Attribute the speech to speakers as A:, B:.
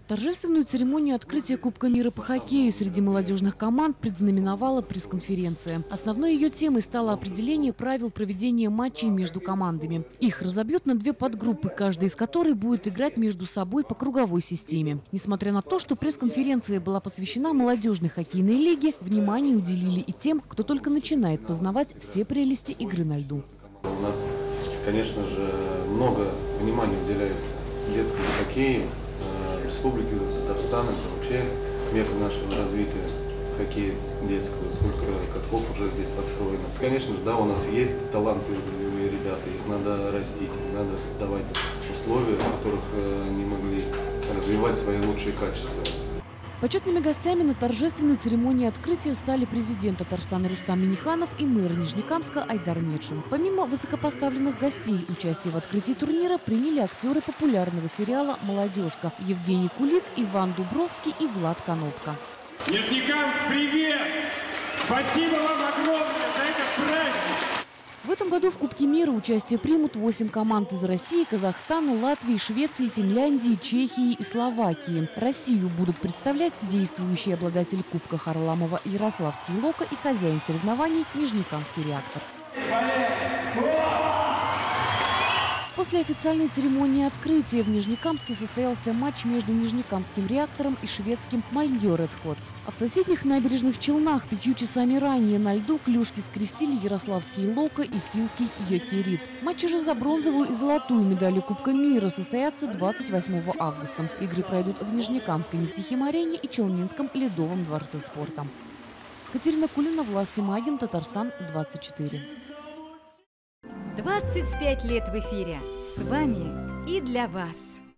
A: Торжественную церемонию открытия Кубка мира по хоккею среди молодежных команд предзнаменовала пресс-конференция. Основной ее темой стало определение правил проведения матчей между командами. Их разобьют на две подгруппы, каждая из которой будет играть между собой по круговой системе. Несмотря на то, что пресс-конференция была посвящена молодежной хоккейной лиге, внимание уделили и тем, кто только начинает познавать все прелести игры на льду.
B: У нас, конечно же, много внимания уделяется детскому хоккею. Республики Татарстан — это вообще мека нашего развития хоккея детского. Сколько катков уже здесь построено. Конечно же, да, у нас есть талантливые ребята, их надо растить, надо создавать условия, в которых они могли развивать свои лучшие качества.
A: Почетными гостями на торжественной церемонии открытия стали президент Татарстана Рустам Минниханов и мэр Нижнекамска Айдар Метшин. Помимо высокопоставленных гостей, участие в открытии турнира приняли актеры популярного сериала «Молодежка» Евгений Кулик, Иван Дубровский и Влад Конопка.
C: Нижнекамск, привет! Спасибо вам огромное за этот праздник!
A: В этом году в Кубке мира участие примут 8 команд из России, Казахстана, Латвии, Швеции, Финляндии, Чехии и Словакии. Россию будут представлять действующий обладатель Кубка Харламова Ярославский Лока и хозяин соревнований Нижнекамский Реактор. После официальной церемонии открытия в Нижнекамске состоялся матч между Нижнекамским Реактором и шведским Malmö Redhawks. А в соседних набережных Челнах 5 часами ранее на льду клюшки скрестили ярославский Лока и финский Йокерит. Матчи же за бронзовую и золотую медали Кубка мира состоятся 28 августа. Игры пройдут в Нижнекамской нефтехим-арене и Челнинском ледовом дворце спорта. Катерина Кулина, Влас Семагин, Татарстан 24.
D: 25 лет в эфире. С вами и для вас.